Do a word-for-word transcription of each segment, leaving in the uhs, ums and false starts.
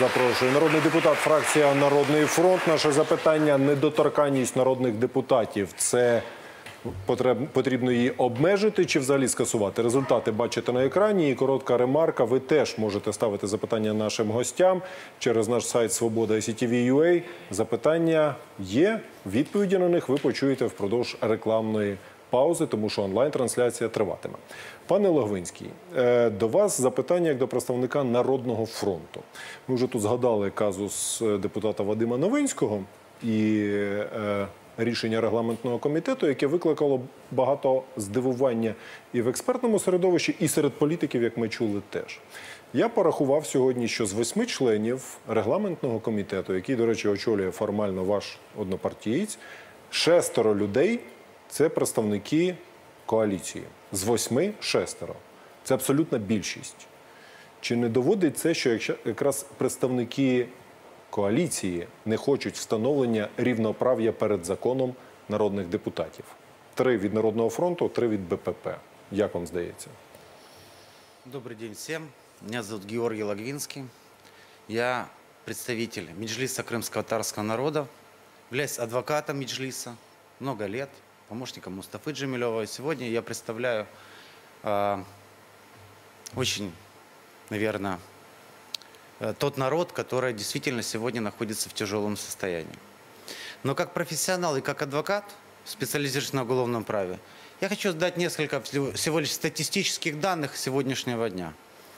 запрошую. Народний депутат, фракція «Народний фронт». Наше запитання – недоторканність народних депутатів. Це потрібно її обмежити чи взагалі скасувати? Результати бачите на екрані. І коротка ремарка. Ви теж можете ставити запитання нашим гостям через наш сайт свобода точка ес ті ві точка ю а. Запитання є, відповіді на них ви почуєте впродовж рекламної паузи, тому що онлайн-трансляція триватиме. Пане Логвинський, до вас запитання як до представника Народного фронту. Ми вже тут згадали казус депутата Вадима Новинського і рішення регламентного комітету, яке викликало багато здивування і в експертному середовищі, і серед політиків, як ми чули, теж. Я порахував сьогодні, що з восьми членів регламентного комітету, який, до речі, очолює формально ваш однопартієць, шестеро людей – це представники коаліції. З восьми – шестеро. Це абсолютна більшість. Чи не доводить це, що якраз представники коаліції не хочуть встановлення рівноправ'я перед законом народних депутатів? Три від Народного фронту, три від Бе Пе Пе. Як вам здається? Добрый день всем. Меня зовут Георгий Логвинский. Я представитель Меджлиса крымско-татарского народа. Являюсь адвокатом Меджлиса много лет, помощником Мустафы Джемилева. И сегодня я представляю э, очень, наверное, тот народ, который действительно сегодня находится в тяжелом состоянии. Но как профессионал и как адвокат, специализирующийся на уголовном праве, я хочу дать несколько всего лишь статистических данных сегодняшнего дня.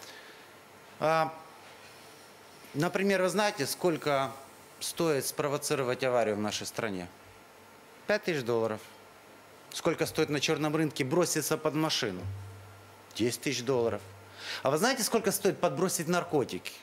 Например, вы знаете, сколько стоит спровоцировать аварию в нашей стране? пять тысяч долларов. Сколько стоит на черном рынке броситься под машину? десять тысяч долларов. А вы знаете, сколько стоит подбросить наркотики?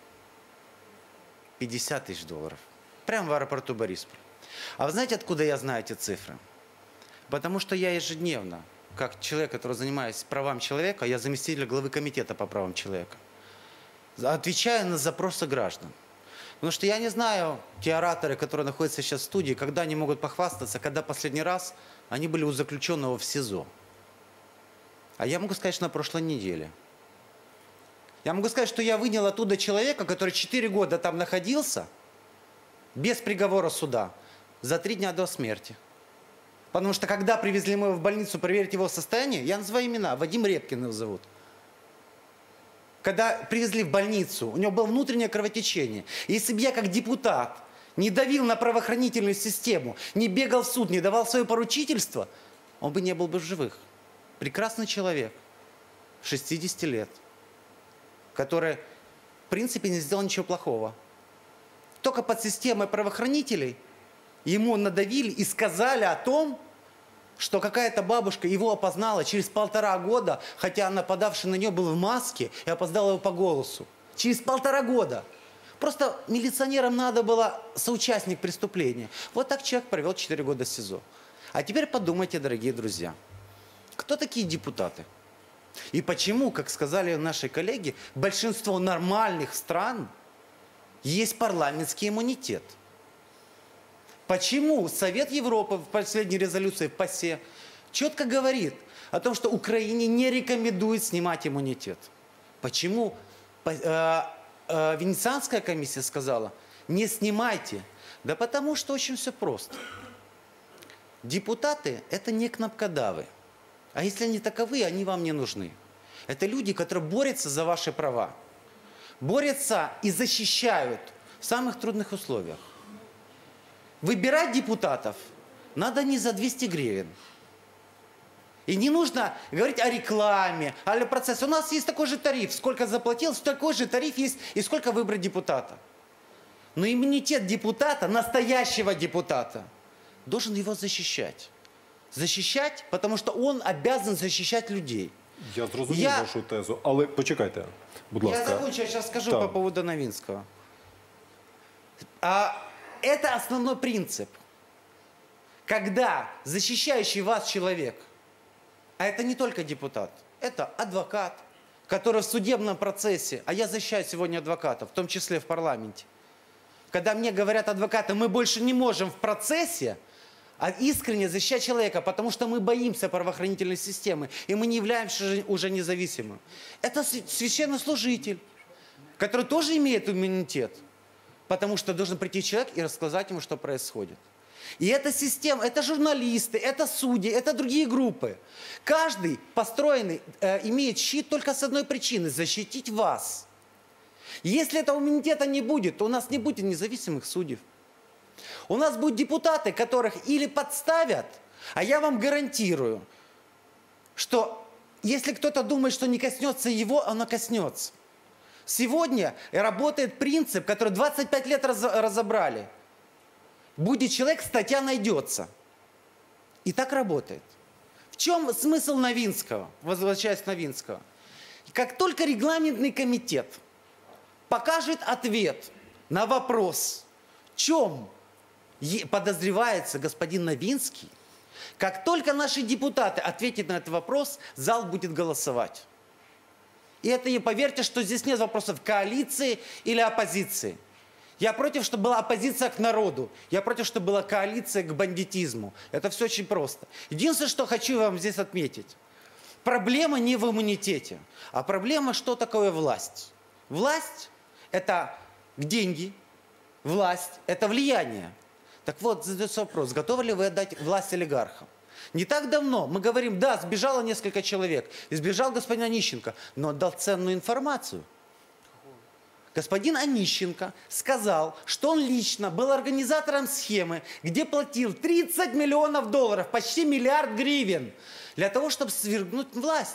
пятьдесят тысяч долларов. Прямо в аэропорту Борисполь. А вы знаете, откуда я знаю эти цифры? Потому что я ежедневно, как человек, который занимается правами человека, я заместитель главы комитета по правам человека, отвечаю на запросы граждан. Потому что я не знаю, те ораторы, которые находятся сейчас в студии, когда они могут похвастаться, когда последний раз они были у заключенного в СИЗО. А я могу сказать, что на прошлой неделе. Я могу сказать, что я вынял оттуда человека, который четыре года там находился, без приговора суда, за три дня до смерти. Потому что когда привезли его в больницу проверить его состояние, я называю имена, Вадим Репкин его зовут. Когда привезли в больницу, у него было внутреннее кровотечение. И если бы я как депутат не давил на правоохранительную систему, не бегал в суд, не давал свое поручительство, он бы не был бы в живых. Прекрасный человек, шестидесяти лет, который, в принципе, не сделал ничего плохого. Только под системой правоохранителей ему надавили и сказали о том, что какая-то бабушка его опознала через полтора года, хотя нападавший на нее был в маске и опознала его по голосу. Через полтора года. Просто милиционерам надо было соучастник преступления. Вот так человек провел четыре года в СИЗО. А теперь подумайте, дорогие друзья, кто такие депутаты? И почему, как сказали наши коллеги, большинство нормальных стран есть парламентский иммунитет? Почему Совет Европы в последней резолюции в ПАСЕ четко говорит о том, что Украине не рекомендует снимать иммунитет? Почему э, э, Венецианская комиссия сказала, не снимайте? Да потому что очень все просто. Депутаты – это не кнопкодавы. А если они таковы, они вам не нужны. Это люди, которые борются за ваши права. Борются и защищают в самых трудных условиях. Выбирать депутатов надо не за двести гривен. И не нужно говорить о рекламе, о процессе. У нас есть такой же тариф. Сколько заплатил, такой же тариф есть и сколько выбрать депутата. Но иммунитет депутата, настоящего депутата, должен его защищать. Защищать, потому что он обязан защищать людей. Я зрозумів я... вашу тезу, але почекайте, будь ласка. Я закончу, я сейчас скажу Там. по поводу Новинского. А, это основной принцип. Когда защищающий вас человек, а это не только депутат, это адвокат, который в судебном процессе, а я защищаю сегодня адвокатов, в том числе в парламенте, когда мне говорят адвокаты, мы больше не можем в процессе, а искренне защищать человека, потому что мы боимся правоохранительной системы, и мы не являемся уже независимым. Это священнослужитель, который тоже имеет иммунитет, потому что должен прийти человек и рассказать ему, что происходит. И эта система, это журналисты, это судьи, это другие группы. Каждый построенный э, имеет щит только с одной причины – защитить вас. Если этого иммунитета не будет, то у нас не будет независимых судей. У нас будут депутаты, которых или подставят, а я вам гарантирую, что если кто-то думает, что не коснется его, оно коснется. Сегодня работает принцип, который двадцать пять лет раз, разобрали. Будет человек, статья найдется. И так работает. В чем смысл Новинского? Возвращаясь к Новинского. Как только регламентный комитет покажет ответ на вопрос, в чем подозревается господин Новинский, как только наши депутаты ответят на этот вопрос, зал будет голосовать. И это не поверьте, что здесь нет вопросов коалиции или оппозиции. Я против, чтобы была оппозиция к народу. Я против, чтобы была коалиция к бандитизму. Это все очень просто. Единственное, что хочу вам здесь отметить. Проблема не в иммунитете, а проблема, что такое власть. Власть – это деньги, власть – это влияние. Так вот, задается вопрос, готовы ли вы отдать власть олигархам? Не так давно мы говорим, да, сбежало несколько человек, сбежал господин Онищенко, но отдал ценную информацию. Господин Онищенко сказал, что он лично был организатором схемы, где платил тридцать миллионов долларов, почти миллиард гривен, для того, чтобы свергнуть власть.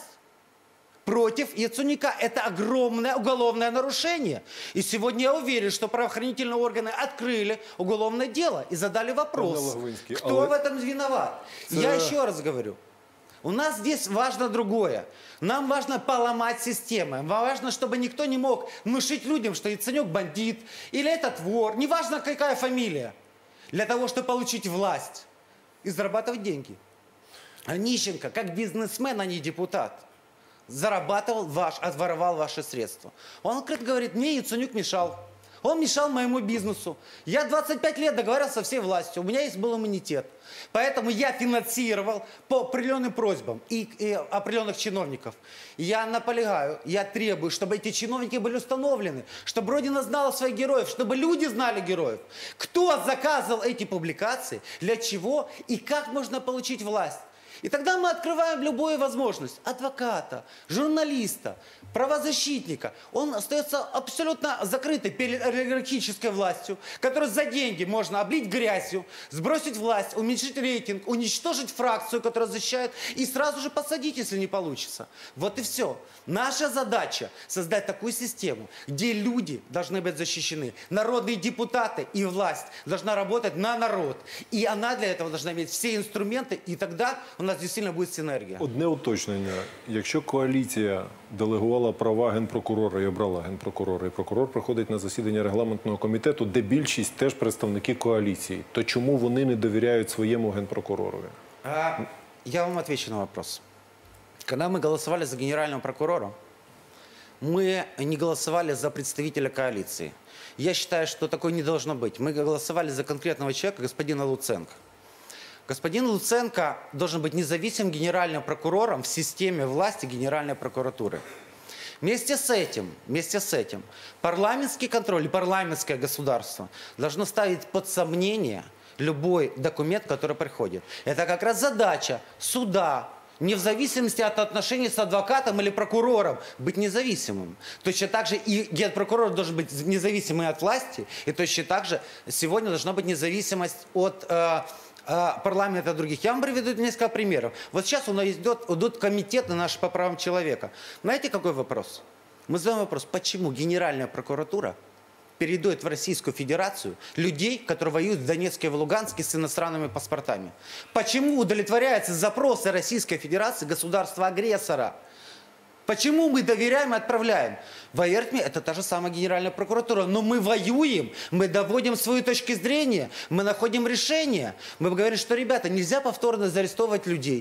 Против Яценюка. Это огромное уголовное нарушение. И сегодня я уверен, что правоохранительные органы открыли уголовное дело и задали вопрос, кто але... в этом виноват. Це... Я еще раз говорю. У нас здесь важно другое. Нам важно поломать систему. Важно, чтобы никто не мог внушить людям, что Яценюк бандит или этот вор. Неважно, какая фамилия. Для того, чтобы получить власть и зарабатывать деньги. Онищенко, как бизнесмен, а не депутат, зарабатывал, ваш, отворовал ваши средства. Он открыто говорит, мне Яценюк мешал. Он мешал моему бизнесу. Я двадцать пять лет договаривался со всей властью. У меня есть был иммунитет. Поэтому я финансировал по определенным просьбам и, и определенных чиновников. И я наполягаю, я требую, чтобы эти чиновники были установлены, чтобы Родина знала своих героев, чтобы люди знали героев. Кто заказывал эти публикации, для чего и как можно получить власть. И тогда мы открываем любую возможность адвоката, журналиста, правозащитника. Он остается абсолютно закрытый перед олигархической властью, которую за деньги можно облить грязью, сбросить власть, уменьшить рейтинг, уничтожить фракцию, которая защищает, и сразу же посадить, если не получится. Вот и все. Наша задача создать такую систему, где люди должны быть защищены. Народные депутаты и власть должна работать на народ. И она для этого должна иметь все инструменты, и тогда у нас дійсно буде синергія. Одне уточнення. Якщо коаліція делегувала права генпрокурора і обрала генпрокурора, і прокурор приходить на засідання регламентного комітету, де більшість теж представники коаліції, то чому вони не довіряють своєму генпрокуророві? А, я вам отвечу на вопрос. Когда мы голосовали за генерального прокурора, мы не голосовали за представителя коалиции. Я считаю, что такое не должно быть. Мы голосовали за конкретного человека, господина Луценко. Господин Луценко должен быть независимым генеральным прокурором в системе власти Генеральной прокуратуры. Вместе с этим, вместе с этим парламентский контроль и парламентское государство должно ставить под сомнение любой документ, который приходит. Это как раз задача суда, не в зависимости от отношений с адвокатом или прокурором, быть независимым. Точно так же и генпрокурор должен быть независимым от власти, и точно так же сегодня должна быть независимость от э, парламента других. Я вам приведу несколько примеров. Вот сейчас у нас идет, идут комитеты наши по правам человека. Знаете, какой вопрос? Мы задаем вопрос, почему Генеральная прокуратура передает в Российскую Федерацию людей, которые воюют в Донецке и в Луганске с иностранными паспортами? Почему удовлетворяются запросы Российской Федерации государства-агрессора? Почему мы доверяем и отправляем? Поверьте мне, это та же самая Генеральная прокуратура. Но мы воюем, мы доводим свою точку зрения, мы находим решение. Мы говорим, что, ребята, нельзя повторно заарестовывать людей.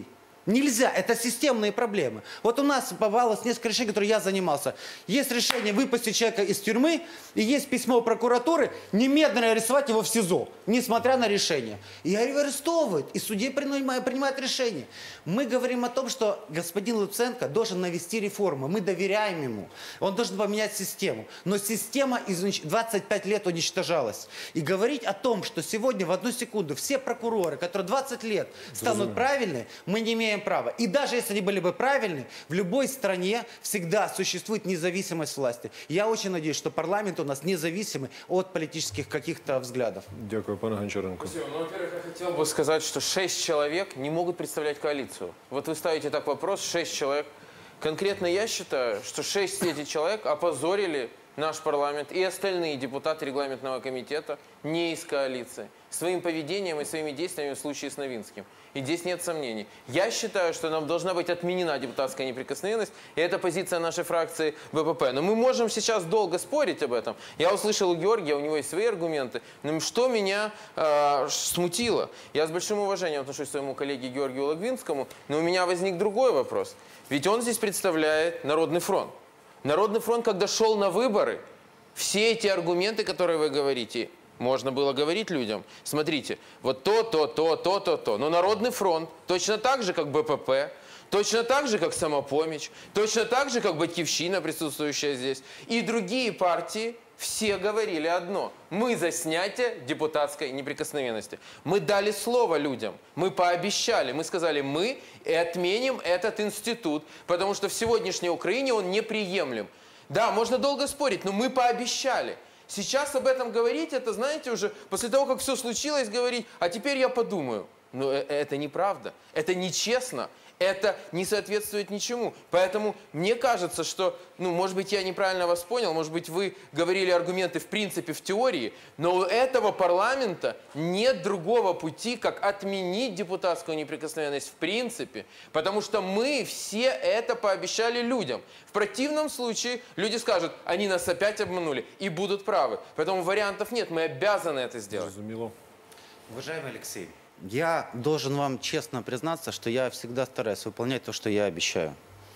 Нельзя, это системные проблемы. Вот у нас попалось несколько решений, которые я занимался. Есть решение выпустить человека из тюрьмы, и есть письмо прокуратуры немедленно арестовать его в СИЗО, несмотря на решение. И его арестовывают, и судья принимает, принимает решение. Мы говорим о том, что господин Луценко должен навести реформы. Мы доверяем ему. Он должен поменять систему. Но система двадцать пять лет уничтожалась. И говорить о том, что сегодня в одну секунду все прокуроры, которые двадцать лет станут правильными, мы не имеем права. И даже если они были бы правильны, в любой стране всегда существует независимость власти. Я очень надеюсь, что парламент у нас независимый от политических каких-то взглядов. Дякую, пане Гончаренко. Спасибо. Ну, во-первых, я хотел бы сказать, что шесть человек не могут представлять коалицию. Вот вы ставите так вопрос, шесть человек. Конкретно я считаю, что шесть этих человек опозорили наш парламент и остальные депутаты регламентного комитета не из коалиции своим поведением и своими действиями в случае с Новинским. И здесь нет сомнений. Я считаю, что нам должна быть отменена депутатская неприкосновенность, и это позиция нашей фракции БПП. Но мы можем сейчас долго спорить об этом. Я услышал у Георгия, у него есть свои аргументы. Но что меня э, смутило? Я с большим уважением отношусь к своему коллеге Георгию Логвинскому, но у меня возник другой вопрос. Ведь он здесь представляет Народный фронт. Народный фронт, когда шел на выборы, все эти аргументы, которые вы говорите, можно было говорить людям. Смотрите, вот то, то, то, то, то, то. Но Народный фронт точно так же, как БПП, точно так же, как Самопомощь, точно так же, как Батькивщина, присутствующая здесь, и другие партии, все говорили одно. Мы за снятие депутатской неприкосновенности. Мы дали слово людям. Мы пообещали. Мы сказали, мы отменим этот институт, потому что в сегодняшней Украине он неприемлем. Да, можно долго спорить, но мы пообещали. Сейчас об этом говорить, это, знаете, уже после того, как все случилось, говорить, а теперь я подумаю. Но это неправда, это нечестно, это не соответствует ничему. Поэтому мне кажется, что, ну, может быть, я неправильно вас понял, может быть, вы говорили аргументы в принципе, в теории, но у этого парламента нет другого пути, как отменить депутатскую неприкосновенность в принципе, потому что мы все это пообещали людям. В противном случае люди скажут, они нас опять обманули, и будут правы. Поэтому вариантов нет, мы обязаны это сделать. Зрозуміло. Уважаемый Алексей, я должен вам честно признаться, что я всегда стараюсь выполнять то, что я обещаю.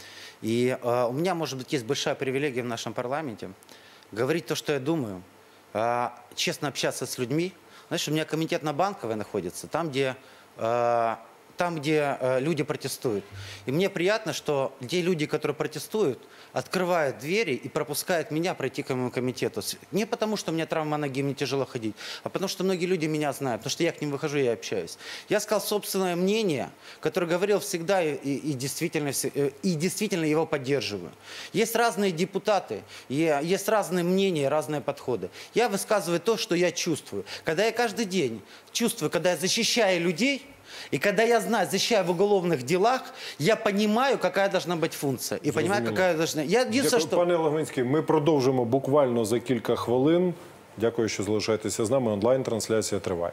И э, у меня, может быть, есть большая привилегия в нашем парламенте говорить то, что я думаю, э, честно общаться с людьми. Знаешь, у меня комитет на Банковой находится, там, где, э, там, где э, люди протестуют. И мне приятно, что те люди, которые протестуют, открывают двери и пропускают меня пройти к моему комитету. Не потому, что у меня травма ноги, мне тяжело ходить, а потому, что многие люди меня знают, потому что я к ним выхожу и общаюсь. Я сказал собственное мнение, которое говорил всегда и, и, действительно, и действительно его поддерживаю. Есть разные депутаты, есть разные мнения, разные подходы. Я высказываю то, что я чувствую. Когда я каждый день чувствую, когда я защищаю людей, и когда я знаю, защищаю в уголовных делах, я понимаю, какая должна быть функция. И понимаю, какая должна... Я единственное, Дякую, пане Логвинський. Ми продовжимо буквально за кілька хвилин. Дякую, що залишаєтеся з нами. Онлайн-трансляція триває.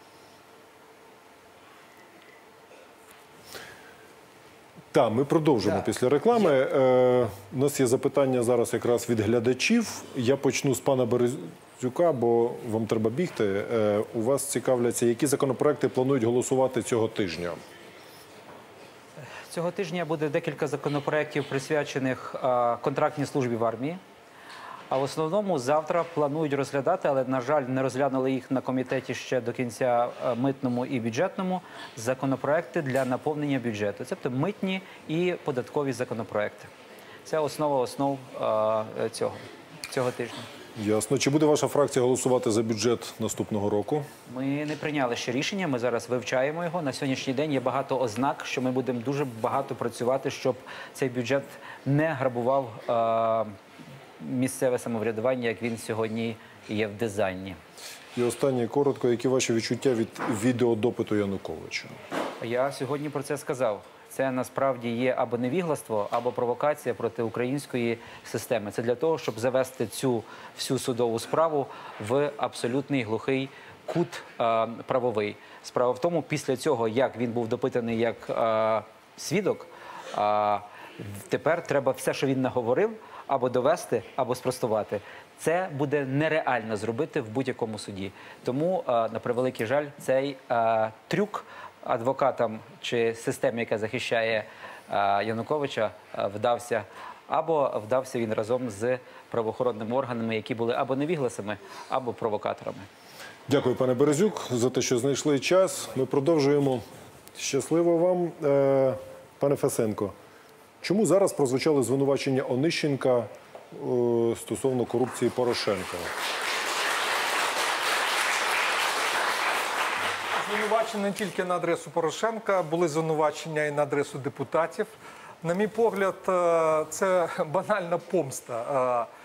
Так, ми продовжимо Да. після реклами. Е, у нас є запитання зараз якраз від глядачів. Я почну з пана Березюка, бо вам треба бігти. Е, у вас цікавляться, які законопроекти планують голосувати цього тижня? Цього тижня буде декілька законопроєктів, присвячених а, контрактній службі в армії. А в основному завтра планують розглядати, але, на жаль, не розглянули їх на комітеті ще до кінця а, митному і бюджетному, законопроекти для наповнення бюджету. Тобто митні і податкові законопроекти. Це основа основ а, цього, цього тижня. Ясно. Чи буде ваша фракція голосувати за бюджет наступного року? Ми не прийняли ще рішення, ми зараз вивчаємо його. На сьогоднішній день є багато ознак, що ми будемо дуже багато працювати, щоб цей бюджет не грабував е, місцеве самоврядування, як він сьогодні є в дизайні. І останнє, коротко, які ваші відчуття від відеодопиту Януковича? Я сьогодні про це сказав. Це насправді є або невігластво, або провокація проти української системи. Це для того, щоб завести цю всю судову справу в абсолютний глухий кут е, правовий. Справа в тому, після цього, як він був допитаний як е, свідок, е, тепер треба все, що він наговорив, або довести, або спростувати. Це буде нереально зробити в будь-якому суді. Тому, е, на превеликий жаль, цей е, трюк адвокатам чи системі, яка захищає е, Януковича, е, вдався, або вдався він разом з правоохоронними органами, які були або невігласами, або провокаторами. Дякую, пане Березюк, за те, що знайшли час. Ми продовжуємо. Щасливо вам, е, пане Фесенко. Чому зараз прозвучали звинувачення Онищенка е, стосовно корупції Порошенка? Звинувачення не тільки на адресу Порошенка, були звинувачення і на адресу депутатів. На мій погляд, е, це банальна помста. Е,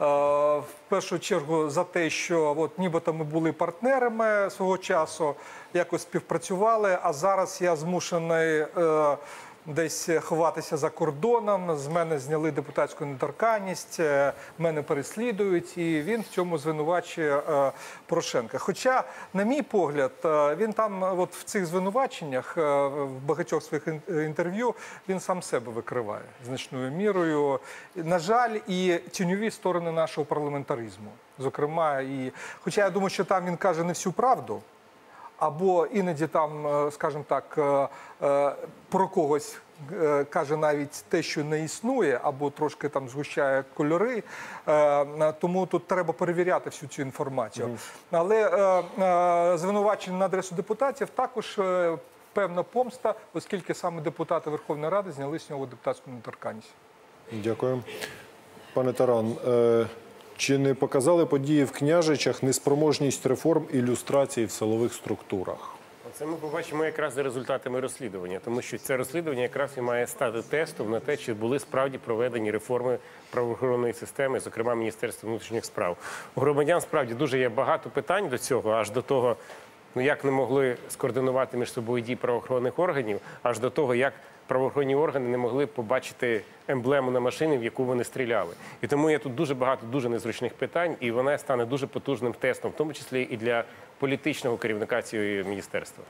В першу чергу за те, що от нібито ми були партнерами свого часу, якось співпрацювали, а зараз я змушений е, десь ховатися за кордоном, з мене зняли депутатську недоторканність, е, мене переслідують, і він в цьому звинувачує е, Порошенка. Хоча, на мій погляд, е, він там от в цих звинуваченнях, е, в багатьох своїх ін- інтерв'ю, він сам себе викриває значною мірою. На жаль, і тіньові сторони нашого парламентаризму. Зокрема, і хоча я думаю, що там він каже не всю правду, або іноді там, е, скажімо так, е, е, про когось е, каже навіть те, що не існує, або трошки там згущає кольори. Е, Тому тут треба перевіряти всю цю інформацію. Але е, е, звинувачення на адресу депутатів також е, певна помста, оскільки саме депутати Верховної Ради зняли з нього депутатську недоторканність. Дякую. Пане Таран, е, чи не показали події в Княжичах неспроможність реформ і люстрації в силових структурах? Це ми побачимо якраз за результатами розслідування, тому що це розслідування якраз і має стати тестом на те, чи були справді проведені реформи правоохоронної системи, зокрема Міністерства внутрішніх справ. У громадян справді дуже є багато питань до цього, аж до того, ну як не могли скоординувати між собою дії правоохоронних органів, аж до того, як правоохоронні органи не могли побачити емблему на машині, в яку вони стріляли. І тому є тут дуже багато дуже незручних питань, і вона стане дуже потужним тестом, в тому числі і для політичного керівника цього міністерства.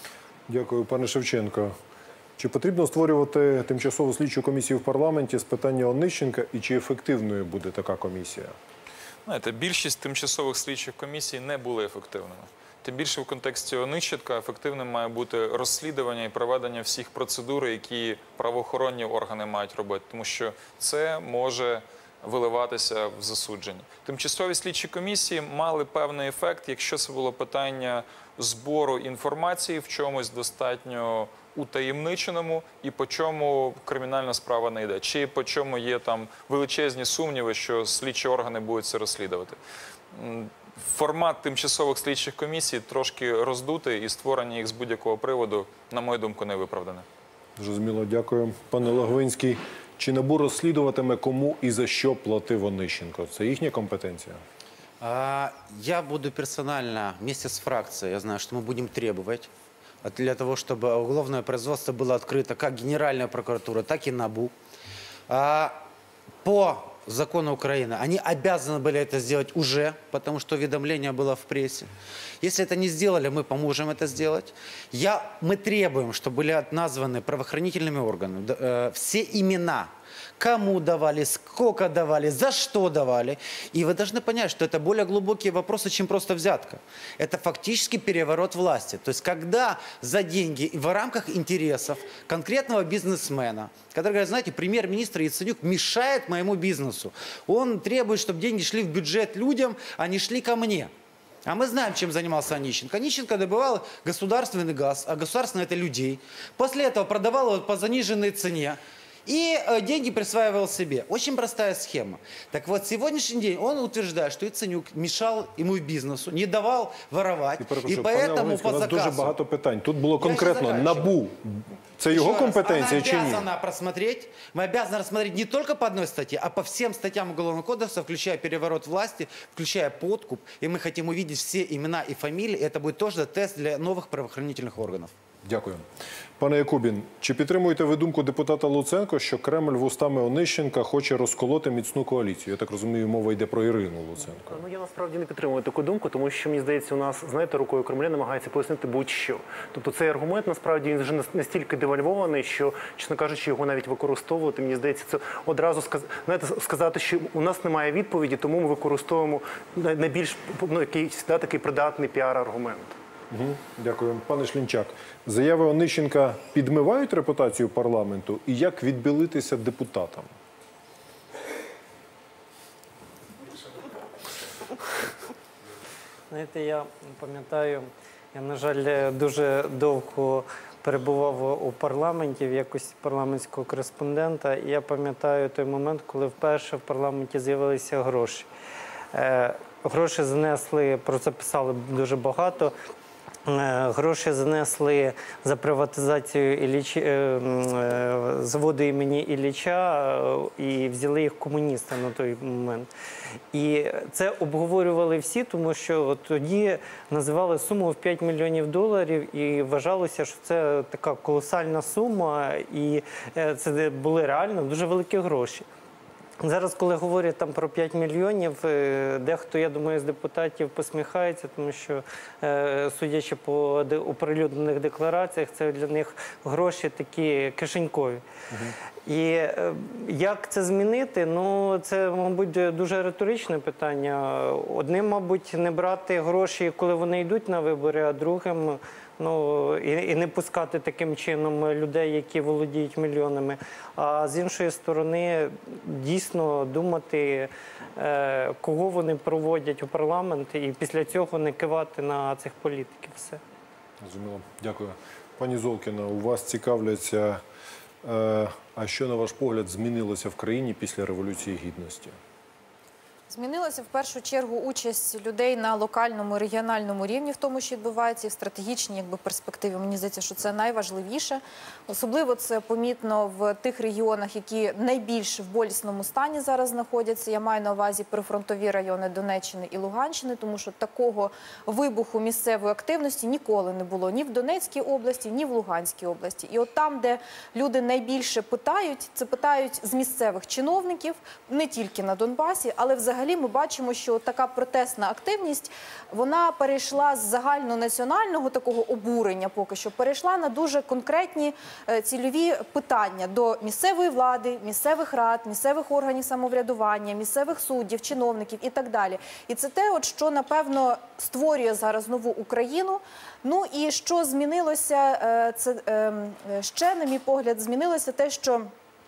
Дякую, пане Шевченко. Чи потрібно створювати тимчасову слідчу комісію в парламенті з питання Онищенка і чи ефективною буде така комісія? Знаєте, більшість тимчасових слідчих комісій не були ефективними. Тим більше в контексті Онищенка ефективним має бути розслідування і проведення всіх процедур, які правоохоронні органи мають робити, тому що це може виливатися в засудження. Тимчасові слідчі комісії мали певний ефект, якщо це було питання збору інформації в чомусь достатньо утаємниченому і по чому кримінальна справа не йде, чи по чому є там величезні сумніви, що слідчі органи будуть це розслідувати. Формат тимчасових слідчих комісій трошки роздутий і створення їх з будь-якого приводу, на мою думку, не виправдане. Зрозуміло, дякую. Пане Лаговинський, чи НАБУ розслідуватиме, кому і за що платив Онищенко? Це їхня компетенція? А, Я буду персонально вместе с фракцией, я знаю, что мы будем требовать для того, чтобы уголовное производство было открыто как Генеральная прокуратура, так и НАБУ. А, По закону Украины они обязаны были это сделать уже, потому что уведомление было в прессе. Если это не сделали, мы поможем это сделать. Я, мы требуем, чтобы были названы правоохранительными органами э, все имена, кому давали, сколько давали, за что давали. И вы должны понять, что это более глубокие вопросы, чем просто взятка. Это фактически переворот власти. То есть когда за деньги и в рамках интересов конкретного бизнесмена, который говорит, знаете, премьер-министр Яценюк мешает моему бизнесу. Он требует, чтобы деньги шли в бюджет людям, а не шли ко мне. А мы знаем, чем занимался Онищенко. Онищенко добывал государственный газ, а государственный это людей. После этого продавал его по заниженной цене. И э, деньги присваивал себе. Очень простая схема. Так вот, сегодняшний день он утверждает, что Яценюк мешал ему бизнесу, не давал воровать. І, И поэтому по у нас дуже заказу... багато питань. Тут було Я конкретно ще заканчиваю. НАБУ. Це його Еще раз, компетенція чи она ні? обязана просмотреть. Мы обязаны рассмотреть не только по одной статье, а по всем статьям Уголовного кодекса, включая переворот власти, включая подкуп. И мы хотим увидеть все имена и фамилии. И это будет тоже тест для новых правоохранительных органов. Дякую. Пане Якубін, чи підтримуєте ви думку депутата Луценко, що Кремль вустами Онищенка хоче розколоти міцну коаліцію? Я так розумію, мова йде про Ірину Луценко. Ну, я насправді не підтримую таку думку, тому що, мені здається, у нас, знаєте, рукою Кремля намагається пояснити будь-що. Тобто цей аргумент, насправді, він вже настільки девальвований, що, чесно кажучи, його навіть використовувати, мені здається, це одразу сказ... знаєте, сказати, що у нас немає відповіді, тому ми використовуємо найбільш, ну, якийсь, да, такий придатний піар-аргумент. Мгм. Дякую. Пане Шлінчак, заяви Онищенка підмивають репутацію парламенту? І як відбілитися депутатам? Знаєте, я пам'ятаю, я, на жаль, дуже довго перебував у парламенті в якості парламентського кореспондента. І я пам'ятаю той момент, коли вперше в парламенті з'явилися гроші. Е, гроші занесли, про це писали дуже багато. Е, Гроші занесли за приватизацію Ілліч... е, е, заводу імені Ілліча е, і взяли їх комуністи на той момент. І це обговорювали всі, тому що тоді називали суму в п'ять мільйонів доларів і вважалося, що це така колосальна сума, і е, це були реально дуже великі гроші. Зараз, коли говорять там про п'ять мільйонів, е, дехто, я думаю, з депутатів посміхається, тому що, е, судячи по де- оприлюднених деклараціях, це для них гроші такі кишенькові. І е, як це змінити? Ну, це, мабуть, дуже риторичне питання. Одним, мабуть, не брати гроші, коли вони йдуть на вибори, а другим ну, і, і не пускати таким чином людей, які володіють мільйонами. А з іншої сторони, дійсно думати, е, кого вони проводять у парламент, і після цього не кивати на цих політиків. Все. Зрозуміло. Дякую. Пані Золкіна, у вас цікавляться, е, а що, на ваш погляд, змінилося в країні після Революції Гідності? Змінилася в першу чергу участь людей на локальному, регіональному рівні в тому, що відбувається, і в стратегічній якби, перспективі. Мені здається, що це найважливіше. Особливо це помітно в тих регіонах, які найбільш в болісному стані зараз знаходяться. Я маю на увазі прифронтові райони Донеччини і Луганщини, тому що такого вибуху місцевої активності ніколи не було ні в Донецькій області, ні в Луганській області. І от там, де люди найбільше питають, це питають з місцевих чиновників, не тільки на Донбасі, але взагалі Взагалі ми бачимо, що така протестна активність, вона перейшла з загальнонаціонального такого обурення поки що, перейшла на дуже конкретні е, цільові питання до місцевої влади, місцевих рад, місцевих органів самоврядування, місцевих суддів, чиновників і так далі. І це те, от, що, напевно, створює зараз нову Україну. Ну і що змінилося, е, це е, ще, на мій погляд, змінилося те, що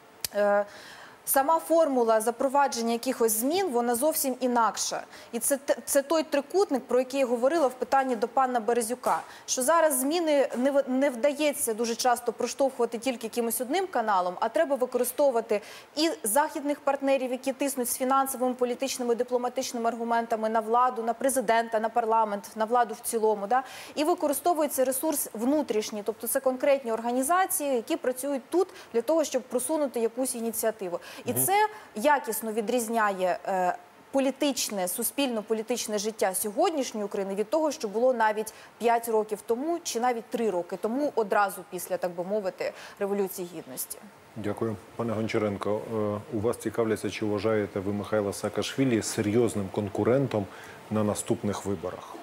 е, сама формула запровадження якихось змін, вона зовсім інакша. І це, це той трикутник, про який я говорила в питанні до пана Березюка. Що зараз зміни не, не вдається дуже часто проштовхувати тільки якимось одним каналом, а треба використовувати і західних партнерів, які тиснуть з фінансовими, політичними, дипломатичними аргументами на владу, на президента, на парламент, на владу в цілому. Да? І використовується ресурс внутрішній, тобто це конкретні організації, які працюють тут для того, щоб просунути якусь ініціативу. І це якісно відрізняє е, політичне, суспільно-політичне життя сьогоднішньої України від того, що було навіть п'ять років тому чи навіть три роки тому, одразу після, так би мовити, Революції Гідності. Дякую. Пане Гончаренко, е, у вас цікавляться, чи вважаєте ви Михайла Саакашвілі серйозним конкурентом на наступних виборах?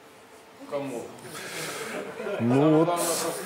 Кому? Ну, от...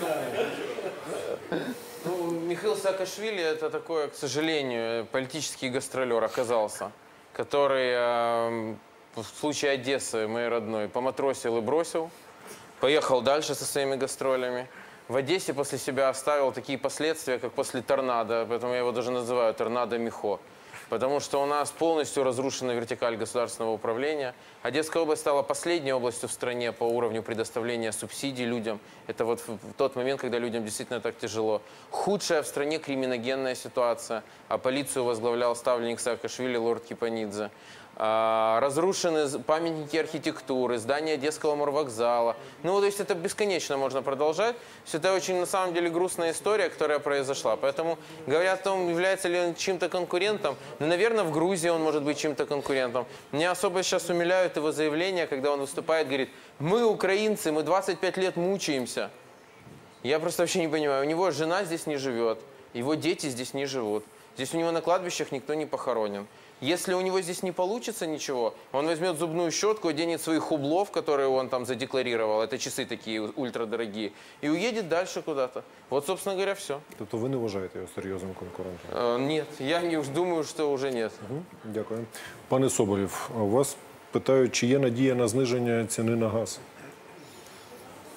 Ну, Михаил Саакашвили – это такой, к сожалению, политический гастролер оказался, который э, в случае Одессы, моей родной, поматросил и бросил, поехал дальше со своими гастролями. В Одессе после себя оставил такие последствия, как после торнадо, поэтому я его даже называю торнадо Михо. Потому что у нас полностью разрушена вертикаль государственного управления. Одесская область стала последней областью в стране по уровню предоставления субсидий людям. Это вот в тот момент, когда людям действительно так тяжело. Худшая в стране криминогенная ситуация. А полицию возглавлял ставленник Саакашвили лорд Кипанидзе. Разрушены памятники архитектуры, здания Одесского морвокзала. Ну, то есть это бесконечно можно продолжать. Все это очень, на самом деле, грустная история, которая произошла. Поэтому говорят о том, является ли он чьим-то конкурентом. Ну, наверное, в Грузии он может быть чьим-то конкурентом. Меня особо сейчас умиляют его заявления, когда он выступает, говорит, мы украинцы, мы двадцать пять лет мучаемся. Я просто вообще не понимаю, у него жена здесь не живет, его дети здесь не живут. Здесь у него на кладбищах никто не похоронен. Если у него здесь не получится ничего, он возьмет зубную щетку, оденет своих хублов, которые он там задекларировал, это часы такие ультрадорогие, и уедет дальше куда-то. Вот, собственно говоря, все. Тобто ви не вважаєте його серйозним конкурентом? Э, нет, я не, думаю, что уже нет. Угу. Дякую. Пане Соболєв, у вас питають, чи є надія на зниження ціни на газ?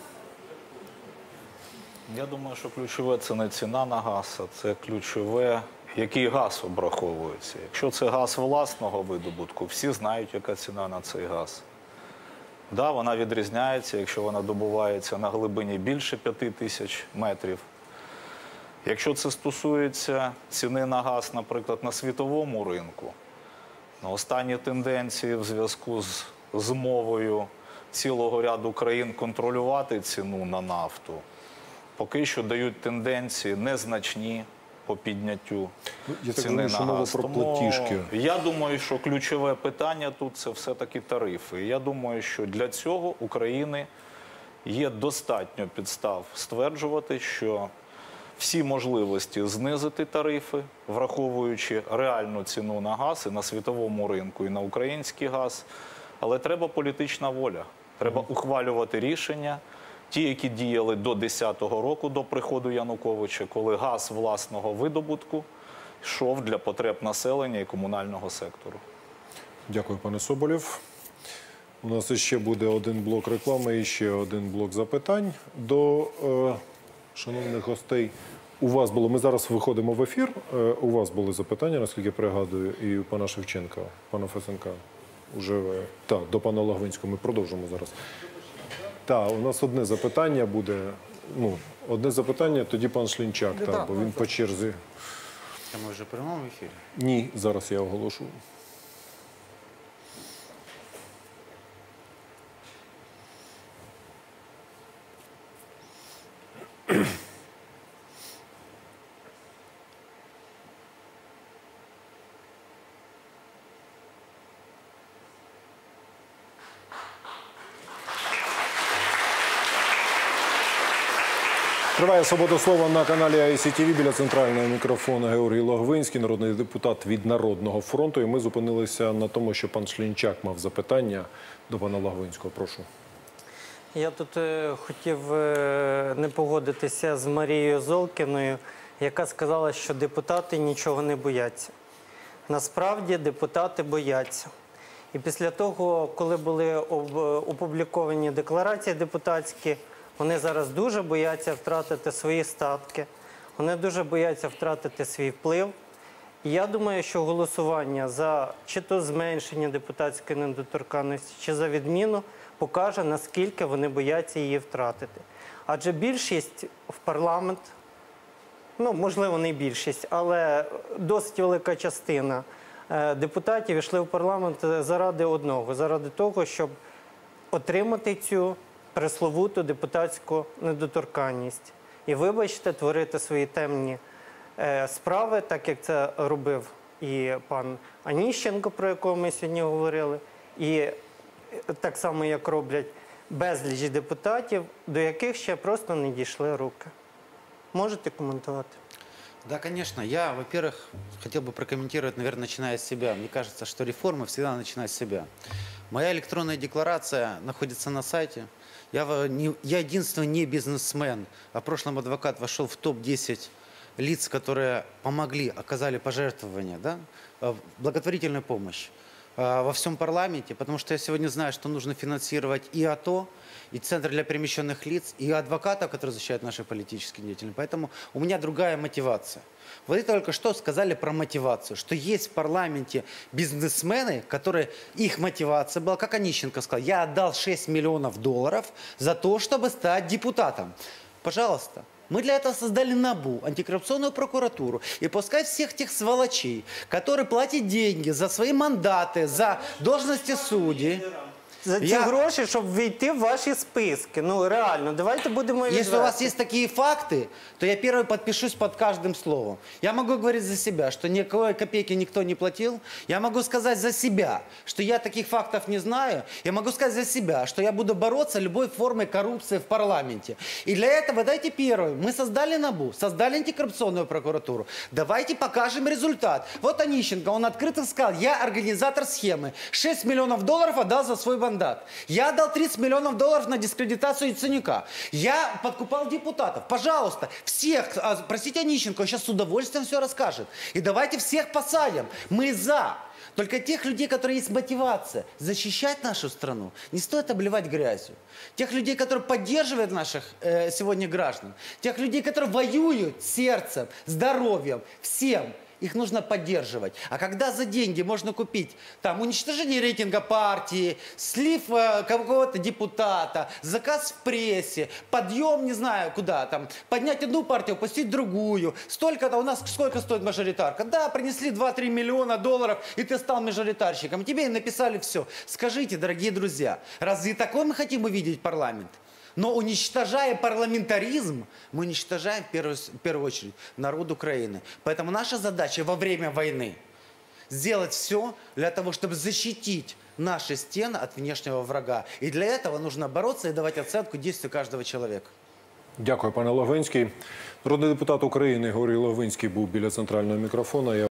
Я думаю, що ключове – це не ціна на газ, а це ключове, який газ обраховується. Якщо це газ власного видобутку, всі знають, яка ціна на цей газ. Да, вона відрізняється, якщо вона добувається на глибині більше п'яти тисяч метрів. Якщо це стосується ціни на газ, наприклад, на світовому ринку, на останні тенденції в зв'язку з змовою цілого ряду країн контролювати ціну на нафту, поки що дають тенденції незначні по підняттю Я так ціни розумію, на що мова газ. про Тому платіжки. я думаю, що ключове питання тут – це все-таки тарифи. І я думаю, що для цього України є достатньо підстав стверджувати, що всі можливості знизити тарифи, враховуючи реальну ціну на газ і на світовому ринку, і на український газ. Але треба політична воля. Треба ухвалювати рішення, ті, які діяли до десятого року, до приходу Януковича, коли газ власного видобутку йшов для потреб населення і комунального сектору. Дякую, пане Соболєв. У нас ще буде один блок реклами і ще один блок запитань до е, шановних гостей. У вас було, ми зараз виходимо в ефір, е, у вас були запитання, наскільки пригадую, і у пана Шевченка, пана Фесенка. Уже, е, так, до пана Логвинського ми продовжимо зараз. Так, у нас одне запитання буде, ну, одне запитання, тоді пан Шлінчак, так, бо він по черзі. Ми вже в прямому ефірі? Ні, зараз я оголошу. Триває «Свобода слова» на каналі ай сі ті ві. Біля центрального мікрофона Георгій Логвинський, народний депутат від Народного фронту. І ми зупинилися на тому, що пан Шлінчак мав запитання до пана Логвинського. Прошу. Я тут е, хотів е, не погодитися з Марією Золкіною, яка сказала, що депутати нічого не бояться. Насправді депутати бояться. І після того, коли були об, опубліковані декларації депутатські, вони зараз дуже бояться втратити свої статки, вони дуже бояться втратити свій вплив. І я думаю, що голосування за чи то зменшення депутатської недоторканності, чи за відміну покаже, наскільки вони бояться її втратити. Адже більшість в парламент, ну, можливо, не більшість, але досить велика частина депутатів йшли в парламент заради одного, заради того, щоб отримати цю пресловуту депутатську недоторканність. І, вибачте, творити свої темні е, справи, так як це робив і пан Аніщенко, про якого ми сьогодні говорили, і так само, як роблять безліч депутатів, до яких ще просто не дійшли руки. Можете коментувати? Да, конечно. Я, во-первых, хотел бы прокомментировать, наверное, начиная с себя. Мне кажется, что реформы всегда начинают с себя. Моя электронная декларация находится на сайте. Я, не, я единственный не бизнесмен, а в прошлом адвокат вошел в топ десять лиц, которые помогли, оказали пожертвования, да, благотворительную помощь во всем парламенте, потому что я сегодня знаю, что нужно финансировать и АТО, и Центр для перемещенных лиц, и адвокатов, которые защищают наших политических деятелей. Поэтому у меня другая мотивация. Вы только что сказали про мотивацию, что есть в парламенте бизнесмены, которые, их мотивация была, как Онищенко сказал, я отдал шесть миллионов долларов за то, чтобы стать депутатом. Пожалуйста. Мы для этого создали НАБУ, антикоррупционную прокуратуру. И пускай всех тех сволочей, которые платят деньги за свои мандаты, за должности судей. За ці Я... гроші, щоб війти в ваші списки. Ну, реально, давайте будемо відверті. Если у вас есть такие факты, то я первый подпишусь под каждым словом. Я могу говорить за себя, что никакой копейки никто не платил. Я могу сказать за себя, что я таких фактов не знаю. Я могу сказать за себя, что я буду бороться любой формой коррупции в парламенте. И для этого, дайте первый, мы создали НАБУ, создали антикоррупционную прокуратуру. Давайте покажем результат. Вот Онищенко, он открыто сказал, я организатор схемы. шесть миллионов долларов отдал за свой бандат. Я отдал тридцать миллионов долларов на дискредитацию Яценюка. Я подкупал депутатов. Пожалуйста, всех, простите Онищенко, он сейчас с удовольствием все расскажет. И давайте всех посадим. Мы за. Только тех людей, которые есть мотивация защищать нашу страну, не стоит обливать грязью. Тех людей, которые поддерживают наших э, сегодня граждан, тех людей, которые воюют сердцем, здоровьем, всем, их нужно поддерживать. А когда за деньги можно купить там уничтожение рейтинга партии, слив э, какого-то депутата, заказ в прессе, подъем, не знаю куда, там, поднять одну партию, опустить другую, столько-то, у нас сколько стоит мажоритарка? Да, принесли два-три миллиона долларов, и ты стал мажоритарщиком. Тебе и написали все. Скажите, дорогие друзья, разве такой мы хотим увидеть парламент? Но уничтожая парламентаризм, мы уничтожаем в первую, в первую очередь народ Украины. Поэтому наша задача во время войны сделать все для того, чтобы защитить наши стены от внешнего врага. И для этого нужно бороться и давать оценку действию каждого человека. Дякую, пане Логвинський. Народний депутат України Георгій Логвинський був біля центрального мікрофона.